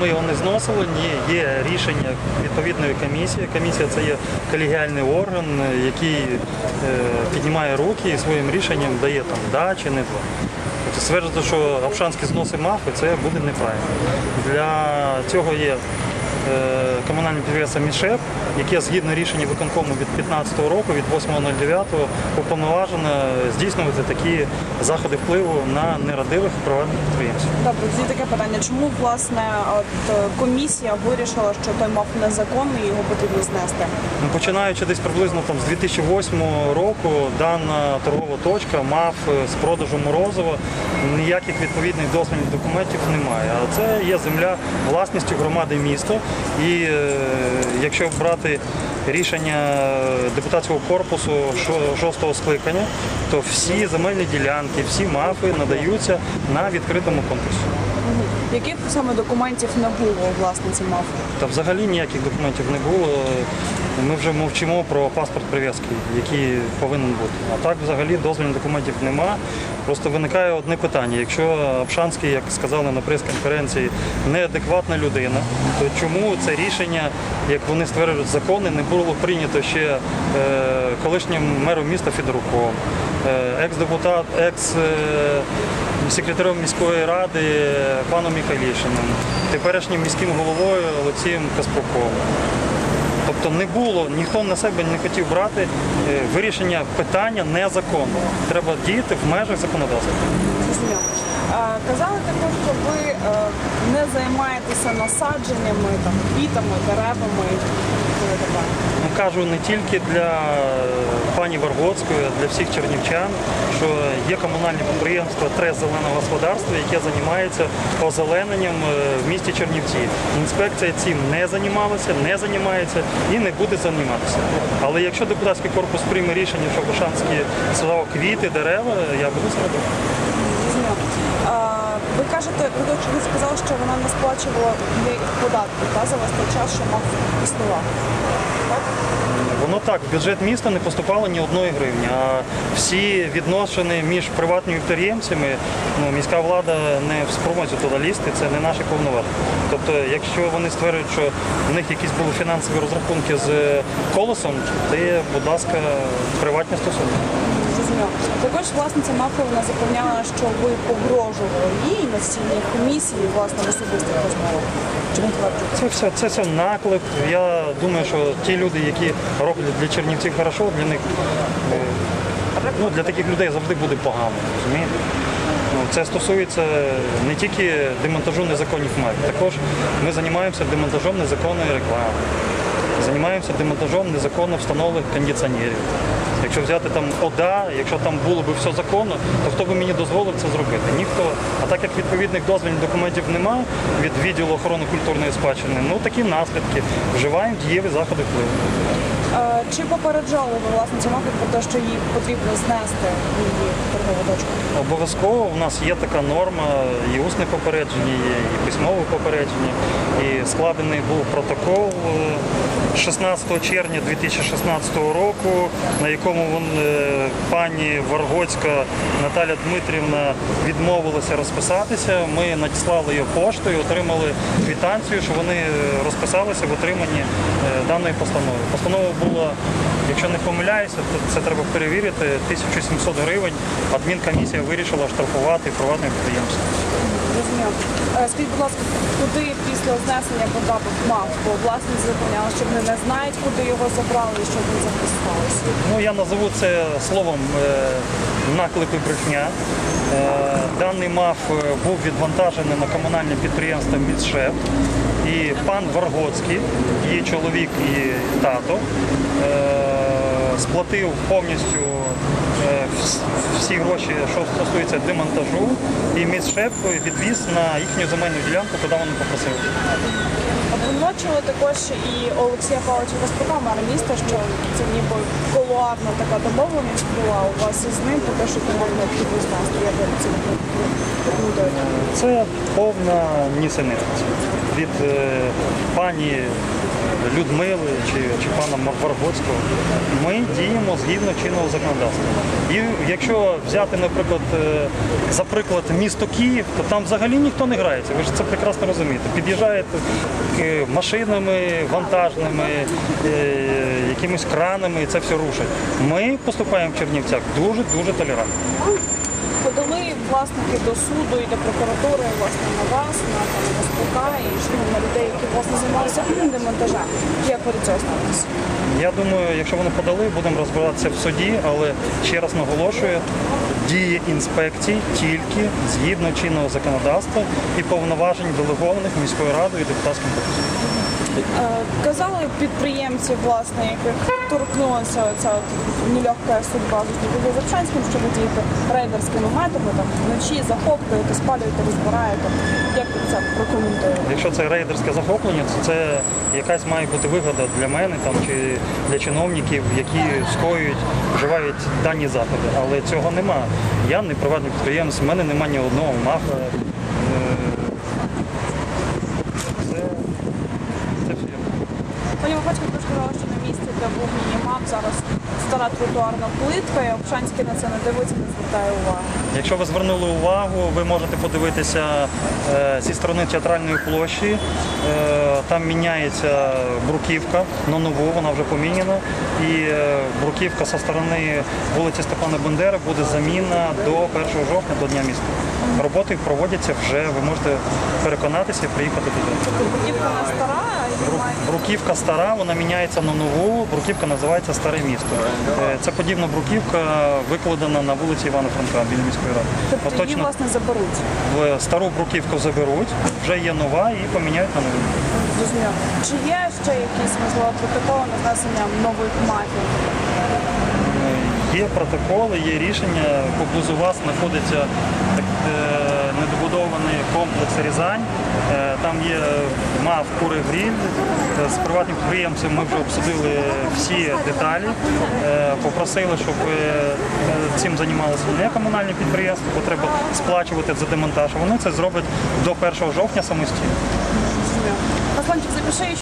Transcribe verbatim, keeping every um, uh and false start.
ми його не зносили, ні, є рішення відповідної комісії. Комісія – це є колегіальний орган, який е, піднімає руки і своїм рішенням дає там да чи не да. Тобто стверджувати, що Апшанські зноси МАФи, це буде неправильно. Для цього є комунальне підприємство «Мідшеф», яке згідно рішення виконкому від п'ятнадцятого року, від восьмого дев'ятого, уповноважено здійснювати такі заходи впливу на нерадивих приватних підприємців. Добре, тоді таке питання. Чому, власне, от, комісія вирішила, що той МАФ незаконний і його потрібно знести? Ну, починаючи десь приблизно там, з дві тисячі восьмого року, дана торгова точка МАФ з продажу морозива, ніяких відповідних дозвільних документів немає. А це є земля власністю громади міста. І е, якщо брати рішення депутатського корпусу шостого скликання, то всі земельні ділянки, всі МАФи надаються на відкритому конкурсі. Яких саме документів не було у власниці МАФу? Та взагалі ніяких документів не було. Ми вже мовчимо про паспорт прив'язки, який повинен бути. А так взагалі дозвільних документів нема. Просто виникає одне питання. Якщо Апшанський, як сказали на прес-конференції, неадекватна людина, то чому це рішення, як вони стверджують закони, не було прийнято ще е, колишнім мером міста Федоруком, е, екс-депутат, екс-секретарем міської ради паном Михайлішиним, теперішнім міським головою Олексієм Каспруком. Тобто не було, ніхто на себе не хотів брати вирішення питання незаконно. Треба діяти в межах законодавства. Казали також, що ви не займаєтеся насадженнями, там, квітами, деревами. Ну, кажу не тільки для пані Варгоцької, а для всіх чернівчан, що є комунальне підприємство «Трес зеленого господарства», яке займається озелененням в місті Чернівці. Інспекція цим не займалася, не займається і не буде займатися. Але якщо депутатський корпус прийме рішення, що Апшанський садав квіти, дерева, я буду зробити. Ви кажете, ви сказали, що вона не сплачувала податки та, за весь той час, що МАФ існував. Так? Воно так, в бюджет міста не поступало ні одної гривні, а всі відносини між приватними підприємцями, ну, міська влада не в спромозі туди лізти, це не наші повноваження. Тобто, якщо вони стверджують, що в них якісь були фінансові розрахунки з колесом, то є, будь ласка, приватні стосунки. Також власниця МАФу вона запевняла, що ви погрожували їй на цій комісії, власне, в особистих розмовах. Чому тверджуєте? Це все, це все наклеп. Я думаю, що ті люди, які роблять для чернівців хорошо, для них, ну, для таких людей завжди буде погано. Розумієте? Ну, це стосується не тільки демонтажу незаконних МАФів, також ми займаємося демонтажом незаконної реклами, займаємося демонтажом незаконно встановлених кондиціонерів. Якщо взяти там ОДА, якщо там було б все законно, то хто б мені дозволив це зробити? Ніхто. А так як відповідних дозвільних документів немає від відділу охорони культурної спадщини, ну такі наслідки. Вживаємо дієві заходи впливу. Чи попереджали ви власницю МАФу про те, що їй потрібно знести її торгову точку? Обов'язково у нас є така норма, і усне попередження, є, і письмове попередження, і складений був протокол шістнадцятого червня дві тисячі шістнадцятого року, на якому вон, пані Варгоцька Наталя Дмитрівна відмовилася розписатися. Ми надіслали її поштою, отримали квитанцію, що вони розписалися в отриманні даної постанови. Постанова була, якщо не помиляюся, то це треба перевірити, тисяча сімсот гривень. Адмінкомісія вирішила штрафувати приватне підприємство. Розумію. Скажіть, будь ласка, куди після знесення потрапив МАФ? Бо власність запевняла, що вони не знають, куди його забрали і що він записувалося. Ну, я назову це словом наклеп і брехня. Даний МАФ був відвантажений на комунальне підприємство «Мідшеф». І пан Варгоцький, її чоловік і тато, сплатив повністю всі гроші, що стосується демонтажу, і «Мідшеф» відвіз на їхню земельну ділянку, куди вони попросили. Обвинувачували також і Олексія Павловича Каспрука, мера міста, що це ніби колуарна така домовленість була у вас із ним, про те, що він мав необхідність знести. Я думаю, це не Це повна нісенітниця. Від е, пані Людмили чи, чи пана Варгоцького. Ми діємо згідно чинного законодавства. І якщо взяти, наприклад, е, за приклад місто Київ, то там взагалі ніхто не грається. Ви ж це прекрасно розумієте. Під'їжджають е, машинами вантажними, е, якимись кранами, і це все рушить. Ми поступаємо в Чернівцях дуже-дуже толерантно. Подали власники до суду і до прокуратури власне на вас, на там СПК і ну, на людей, які власне займалися демонтажем. Як ви до цього ставитеся? Я думаю, якщо вони подали, будемо розбиратися в суді, але ще раз наголошую, дії інспекцій тільки згідно чинного законодавства і повноважень делегованих міською радою і депутатським корпусом. Е, Казали підприємці, власне, яких торкнулася ця от нелегка судьба з Зарчанським, що ви дієте рейдерськими методами, там вночі захоплюєте, спалюєте, розбираєте. Як ви це прокоментуєте? Якщо це рейдерське захоплення, то це якась має бути вигода для мене там, чи для чиновників, які скоюють, вживають дані заходи. Але цього нема. Я не приватний підприємець, в мене немає ні одного мафа. Пані Махачка також сказала, що на місці, де був мінімап, зараз стара тротуарна плитка, і Обшанський на це не дивиться, не звертає уваги. Якщо ви звернули увагу, ви можете подивитися е, зі сторони театральної площі. Е, там міняється бруківка на нову, вона вже поміняна. І е, бруківка зі сторони вулиці Степана Бандери буде заміна до першого жовтня, до Дня міста. Роботи проводяться вже, ви можете переконатися і приїхати туди. Бруківка не стара, і Бру- має Бруківка стара, вона міняється на нову. Бруківка називається Старе місто. Е, Це подібна бруківка, викладена на вулиці Івана Франка біля міської ради. тобто її, Остаточно власне, заберуть. в стару бруківку заберуть, вже є нова і поміняють на нову. Зрозуміло. Чи є ще якісь, можливо, протоколи на внесення нових мафій? Е, Є протоколи, є рішення. Поблизу вас знаходиться так, е, недобудований комплекс Рязань. Е, Там є МАФ «Кури Гріль». Е, З приватним підприємцем ми вже обсудили всі деталі. Е, Попросили, щоб е, цим займалося не комунальне підприємство, бо треба сплачувати за демонтаж. Вони це зроблять до першого жовтня самостійно. Зрозуміло. Асланчик, запиши